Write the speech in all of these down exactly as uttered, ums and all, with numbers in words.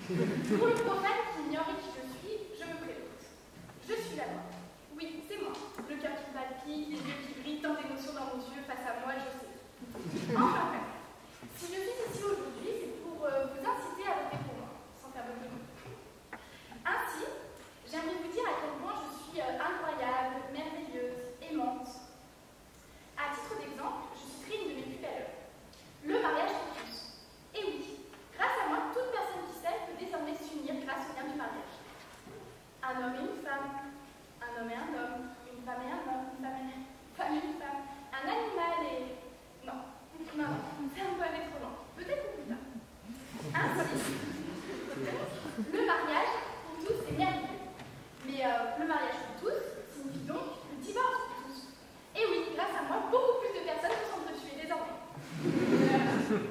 Pour le profane qui ignorait qui je suis, je me présente. Je suis la loi. Oui, c'est moi. Le cœur qui palpite, les yeux qui brillent, tant d'émotions dans vos yeux face à moi, je sais. Enfin bref. Si je suis ici aujourd'hui, c'est pour euh, vous inciter à voter pour moi, sans faire voter non. Ainsi, j'aimerais vous dire à quel point je suis euh, incroyable, merveilleuse, aimante. À titre d'exemple, je citerai une de mes plus belles œuvres. Le mariage pour tous. Et oui, grâce à moi, toute personne qui s'aime peut désormais s'unir grâce au lien du mariage. Un homme et une femme, un homme et un homme, une femme et un homme, une femme et une femme, et une femme, un animal et... Non, non, non, c'est un peu aller trop loin. Peut-être plus tard. Ainsi, le mariage pour tous est merveilleux. Mais euh, le mariage pour tous signifie donc le divorce pour tous. Et oui, grâce à moi, beaucoup plus de personnes se sont tuées désormais. Euh,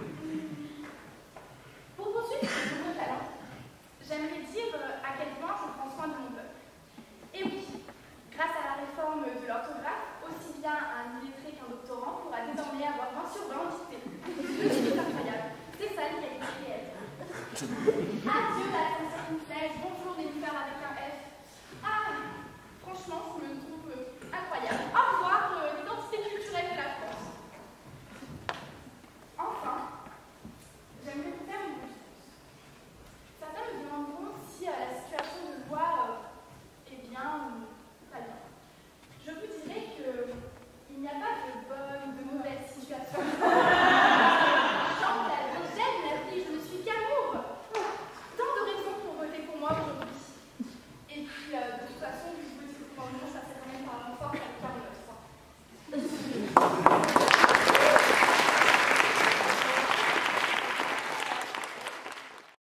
pour poursuivre sur mon talent, j'aimerais dire à quel point je prends soin de mon peuple. Et oui, grâce à la réforme de l'orthographe, aussi bien un illettré qu'un doctorant pourra désormais avoir vingt sur vingt en dictée. C'est incroyable. C'est ça une qualité réelle. Adieu la